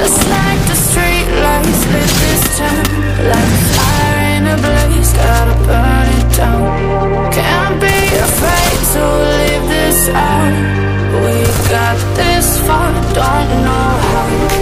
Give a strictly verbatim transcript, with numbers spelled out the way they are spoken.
Just like the street lights lit this town, like a fire in a blaze, gotta burn it down. Can't be afraid to leave this out. We got this far, don't know how.